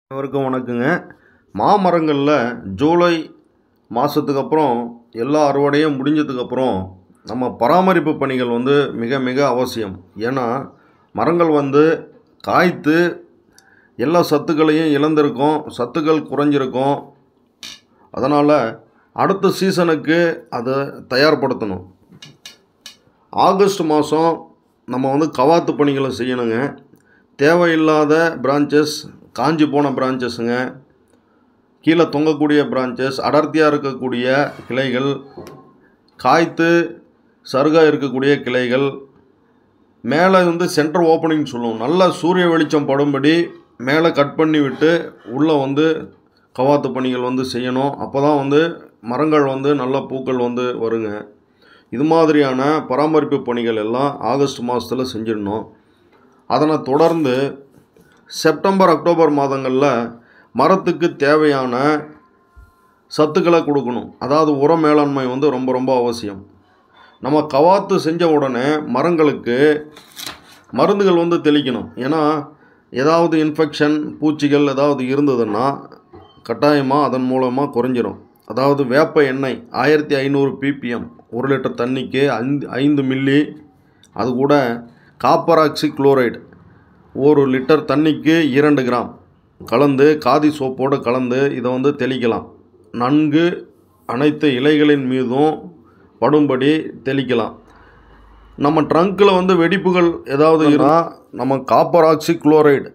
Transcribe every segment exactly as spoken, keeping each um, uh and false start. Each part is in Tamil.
அனைவருக்கும் வணக்கங்க. மாமரங்களில் ஜூலை மாதத்துக்கு அப்புறம் எல்லா அறுவடையும் முடிஞ்சதுக்கப்புறம் நம்ம பராமரிப்பு பணிகள் வந்து மிக மிக அவசியம். ஏன்னா மரங்கள் வந்து காய்த்து எல்லா சத்துக்களையும் இழந்திருக்கும், சத்துக்கள் குறைஞ்சிருக்கும். அதனால் அடுத்த சீசனுக்கு அதை தயார்படுத்தணும். ஆகஸ்ட் மாதம் நம்ம வந்து கவாத்து பணிகளை செய்யணுங்க. தேவையில்லாத பிரான்ச்சஸ், காஞ்சி போன பிரான்ச்சஸுங்க, கீழே தொங்கக்கூடிய பிரான்ச்சஸ், அடர்த்தியாக இருக்கக்கூடிய கிளைகள், காய்த்து சருகாக இருக்கக்கூடிய கிளைகள், மேலே வந்து சென்டர் ஓப்பனிங் சொல்லுவோம், நல்லா சூரிய வெளிச்சம் படும்படி மேலே கட் பண்ணி விட்டு உள்ளே வந்து கவாத்து பணிகள் வந்து செய்யணும். அப்போ தான் வந்து மரங்கள் வந்து நல்ல பூக்கள் வந்து வருங்க. இது மாதிரியான பராமரிப்பு பணிகள் எல்லாம் ஆகஸ்ட் மாதத்தில் செஞ்சிடணும். அதனை தொடர்ந்து செப்டம்பர் அக்டோபர் மாதங்களில் மரத்துக்கு தேவையான சத்துக்களை கொடுக்கணும். அதாவது உர மேலாண்மை வந்து ரொம்ப ரொம்ப அவசியம். நம்ம கவாத்து செஞ்ச உடனே மரங்களுக்கு மருந்துகள் வந்து தெளிக்கணும். ஏன்னா ஏதாவது இன்ஃபெக்ஷன், பூச்சிகள் ஏதாவது இருந்ததுன்னா கட்டாயமாக அதன் மூலமாக குறைஞ்சிரும். அதாவது வேப்ப எண்ணெய் ஆயிரத்தி ஐநூறு பிபிஎம் ஒரு லிட்டர் தண்ணிக்கு ஐந்து ஐந்து மில்லி, அது கூட காப்பர் ஆக்சி குளோரைடு ஒரு லிட்டர் தண்ணிக்கு இரண்டு கிராம் கலந்து காதி சோப்போடு கலந்து இதை வந்து தெளிக்கலாம். நன்கு அனைத்து இலைகளின் மீதும் படும்படி தெளிக்கலாம். நம்ம ட்ரங்கில் வந்து வெடிப்புகள் ஏதாவது இருந்தால் நம்ம காப்பர் ஆக்சி குளோரைடு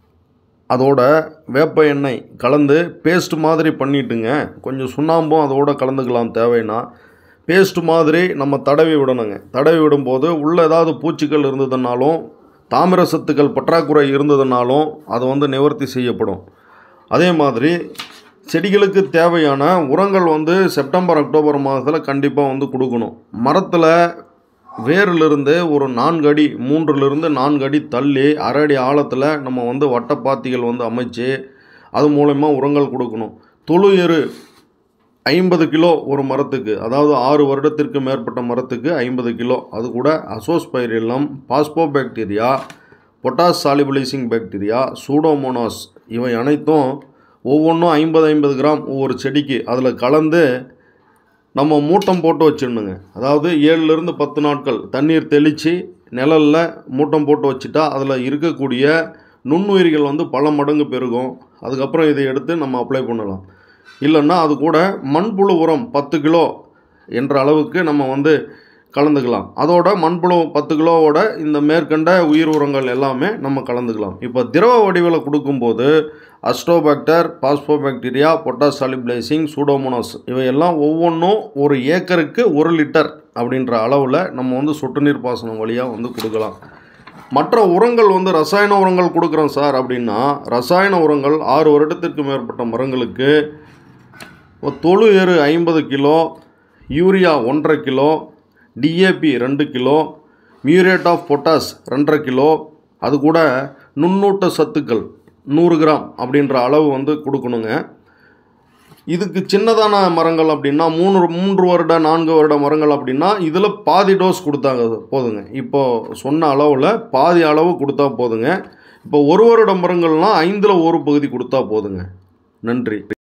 அதோட வேப்ப எண்ணெய் கலந்து பேஸ்ட் மாதிரி பண்ணிட்டுங்க, கொஞ்சம் சுண்ணாம்பும் அதோடு கலந்துக்கலாம். தேவைன்னா பேஸ்ட் மாதிரி நம்ம தடவி விடணுங்க. தடவி விடும்போது உள்ளே ஏதாவது பூச்சிகள் இருந்ததுனாலும், தாமிர சத்துக்கள் பற்றாக்குறை இருந்ததுனாலும் அது வந்து நிவர்த்தி செய்யப்படும். அதே மாதிரி செடிகளுக்கு தேவையான உரங்கள் வந்து செப்டம்பர் அக்டோபர் மாதத்தில் கண்டிப்பாக வந்து கொடுக்கணும். மரத்தில் வேரிலிருந்து ஒரு நான்கு அடி மூன்றிலிருந்து நான்கு அடி தள்ளி அரை அடி ஆழத்தில் நம்ம வந்து வட்டப்பாத்திகள் வந்து அமைச்சு அது மூலமா உரங்கள் கொடுக்கணும். தொழு எரு ஐம்பது கிலோ ஒரு மரத்துக்கு, அதாவது ஆறு வருடத்திற்கு மேற்பட்ட மரத்துக்கு ஐம்பது கிலோ. அது கூட azospirillum, phosphobacteria, potash solubilising bacteria, pseudomonas இவை அனைத்தும் ஒவ்வொன்றும் ஐம்பது ஐம்பது கிராம் ஒவ்வொரு செடிக்கு அதில் கலந்து நம்ம மூட்டம் போட்டு வச்சிடணுங்க. அதாவது ஏழுலேருந்து பத்து நாட்கள் தண்ணீர் தெளித்து நிழலில் மூட்டம் போட்டு வச்சுட்டா அதில் இருக்கக்கூடிய நுண்ணுயிரிகள் வந்து பல மடங்கு பெருகும். அதுக்கப்புறம் இதை எடுத்து நம்ம அப்ளை பண்ணலாம். இல்லைன்னா அது கூட மண்புழு உரம் பத்து கிலோ என்ற அளவுக்கு நம்ம வந்து கலந்துக்கலாம். அதோட மண்புழு பத்து கிலோவோட இந்த மேற்கண்ட உயிர் உரங்கள் எல்லாமே நம்ம கலந்துக்கலாம். இப்போ திரவ வடிவில் கொடுக்கும்போது azotobacter, phosphobacteria, potash solubilising, pseudomonas இவையெல்லாம் ஒவ்வொன்றும் ஒரு ஏக்கருக்கு ஒரு லிட்டர் அப்படின்ற அளவில் நம்ம வந்து சொட்டு நீர் பாசனம் வழியாக வந்து கொடுக்கலாம். மற்ற உரங்கள் வந்து ரசாயன உரங்கள் கொடுக்குறோம் சார் அப்படின்னா, ரசாயன உரங்கள் ஆறு வருடத்திற்கு மேற்பட்ட மரங்களுக்கு தொழு எரு ஐம்பது கிலோ, யூரியா ஒன்றரை கிலோ, டிஏபி ரெண்டு கிலோ, மியூரேட் ஆஃப் பொட்டாஸ் ரெண்டரை கிலோ, அது கூட நுண்ணூட்ட சத்துக்கள் நூறு கிராம் அப்படின்ற அளவு வந்து கொடுக்கணுங்க. இதுக்கு சின்னதான மரங்கள் அப்படின்னா மூணு மூன்று வருட நான்கு வருட மரங்கள் அப்படின்னா இதில் பாதி டோஸ் கொடுத்தாங்க போதுங்க. இப்போது சொன்ன அளவில் பாதி அளவு கொடுத்தா போதுங்க. இப்போ ஒரு வருட மரங்கள்னால் ஐந்தில் ஒரு பகுதி கொடுத்தா போதுங்க. நன்றி.